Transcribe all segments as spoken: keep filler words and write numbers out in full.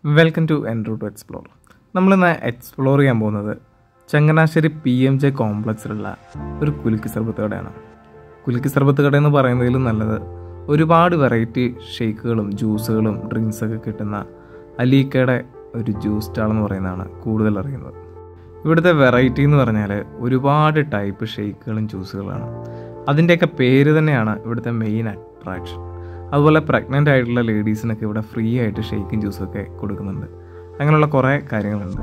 Welcome to Enroute to explore. നമ്മളിന്ന് explore ചെയ്യാൻ പോകുന്നത് ചങ്ങനാശ്ശേരി പി എം ജെ കോംപ്ലക്സിലുള്ള ഒരു കുലുക്കി സർബത്ത് കടയാണ്. കുലുക്കി സർബത്ത് കട എന്ന് പറയുന്നതിലും നല്ലത് ഒരുപാട് വെറൈറ്റി ഷേക്കുകളും ജ്യൂസുകളും ഡ്രിങ്ക്സൊക്കെ കിട്ടുന്ന അലീക്കയുടെ ഒരു ജ്യൂസ് സ്റ്റാൾ എന്ന് പറയുന്നതാണ് കൂടുതൽ അറിയുന്നത്. ഇവിടുത്തെ വെറൈറ്റി എന്ന് പറഞ്ഞാൽ ഒരുപാട് ടൈപ്പ് ഷേക്കുകളും ജ്യൂസുകളാണ്. അതിൻ്റെയൊക്കെ പേര് തന്നെയാണ് ഇവിടുത്തെ മെയിൻ അട്രാക്ഷൻ. അതുപോലെ പ്രഗ്നൻ്റ് ആയിട്ടുള്ള ലേഡീസിനൊക്കെ ഇവിടെ ഫ്രീ ആയിട്ട് ഷേക്കും ജ്യൂസൊക്കെ കൊടുക്കുന്നുണ്ട്. അങ്ങനെയുള്ള കുറേ കാര്യങ്ങളുണ്ട്.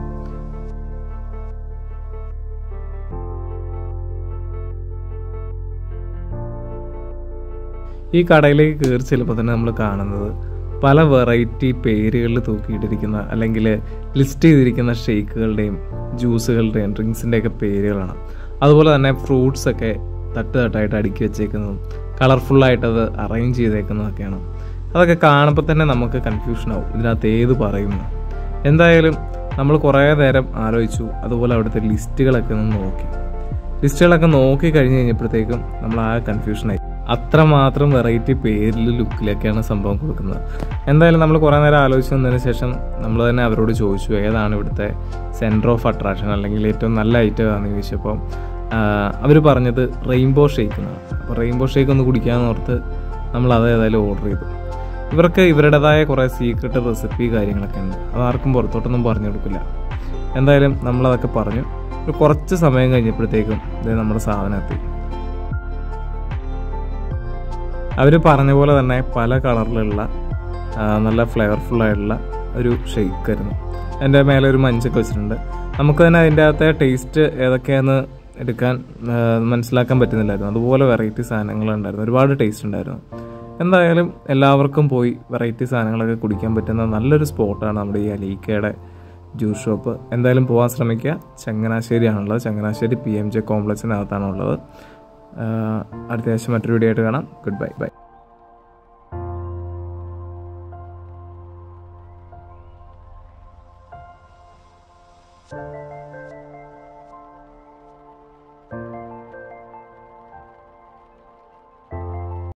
ഈ കടയിലേക്ക് കയറി ചെല്ലുമ്പോൾ തന്നെ നമ്മൾ കാണുന്നത് പല വെറൈറ്റി പേരുകളിൽ തൂക്കിയിട്ടിരിക്കുന്ന അല്ലെങ്കിൽ ലിസ്റ്റ് ചെയ്തിരിക്കുന്ന ഷേക്കുകളുടെയും ജ്യൂസുകളുടെയും ഡ്രിങ്ക്സിൻ്റെയൊക്കെ പേരുകളാണ്. അതുപോലെ തന്നെ ഫ്രൂട്ട്സൊക്കെ തട്ട് തട്ടായിട്ട് അടുക്കി വെച്ചേക്കുന്നതും കളർഫുള്ളായിട്ടത് അറേഞ്ച് ചെയ്തേക്കുന്നതൊക്കെയാണ്. അതൊക്കെ കാണുമ്പോൾ തന്നെ നമുക്ക് കൺഫ്യൂഷനാവും, ഇതിനകത്ത് ഏത് പറയുന്നു. എന്തായാലും നമ്മൾ കുറേ നേരം ആലോചിച്ചു. അതുപോലെ അവിടുത്തെ ലിസ്റ്റുകളൊക്കെ ഒന്ന് നോക്കി ലിസ്റ്റുകളൊക്കെ നോക്കി കഴിഞ്ഞ് കഴിഞ്ഞപ്പോഴത്തേക്കും നമ്മൾ ആ കൺഫ്യൂഷനായി. അത്രമാത്രം വെറൈറ്റി പേരിൽ ലുക്കിലൊക്കെയാണ് സംഭവം കൊടുക്കുന്നത്. എന്തായാലും നമ്മൾ കുറേ നേരം ആലോചിച്ച് വന്നതിന് ശേഷം നമ്മൾ തന്നെ അവരോട് ചോദിച്ചു ഏതാണ് ഇവിടുത്തെ സെൻറ്റർ ഓഫ് അട്രാക്ഷൻ അല്ലെങ്കിൽ ഏറ്റവും നല്ല ഐറ്റം ആണെന്ന് ചോദിച്ചപ്പോൾ അവർ പറഞ്ഞത് റെയിൻബോ ഷേക്ക് എന്നാണ്. അപ്പോൾ റെയിൻബോ ഷേക്ക് ഒന്ന് കുടിക്കാമെന്ന് ഓർത്ത് നമ്മൾ അത് ഏതായാലും ഓർഡർ ചെയ്തു. ഇവർക്ക് ഇവരുടേതായ കുറേ സീക്രട്ട് റെസിപ്പി കാര്യങ്ങളൊക്കെ ഉണ്ട്. അതാർക്കും പുറത്തോട്ടൊന്നും പറഞ്ഞു കൊടുക്കില്ല. എന്തായാലും നമ്മളതൊക്കെ പറഞ്ഞു. ഒരു കുറച്ച് സമയം കഴിഞ്ഞപ്പോഴത്തേക്കും ഇത് നമ്മുടെ സാധനം എത്തി. അവർ പറഞ്ഞ പോലെ തന്നെ പല കളറിലുള്ള നല്ല ഫ്ലേവർഫുള്ളായിട്ടുള്ള ഒരു ഷേക്കായിരുന്നു. എൻ്റെ മേലെ ഒരു മഞ്ചൊക്കെ വെച്ചിട്ടുണ്ട്. നമുക്ക് തന്നെ അതിൻ്റെ അകത്തെ ടേസ്റ്റ് ഏതൊക്കെയാണെന്ന് എടുക്കാൻ മനസ്സിലാക്കാൻ പറ്റുന്നില്ലായിരുന്നു. അതുപോലെ വെറൈറ്റി സാധനങ്ങളുണ്ടായിരുന്നു. ഒരുപാട് ടേസ്റ്റ് ഉണ്ടായിരുന്നു. എന്തായാലും എല്ലാവർക്കും പോയി വെറൈറ്റി സാധനങ്ങളൊക്കെ കുടിക്കാൻ പറ്റുന്ന നല്ലൊരു സ്പോട്ടാണ് നമ്മുടെ ഈ അലീക്കയുടെ ജ്യൂസ് ഷോപ്പ്. എന്തായാലും പോകാൻ ശ്രമിക്കുക. ചങ്ങനാശ്ശേരിയാണുള്ളത്. ചങ്ങനാശ്ശേരി പി എം ജെ കോംപ്ലക്സിനകത്താണുള്ളത്. അടുത്ത ആഴ്ച മറ്റൊരു വീഡിയോ ആയിട്ട് കാണാം. Good bye bye. you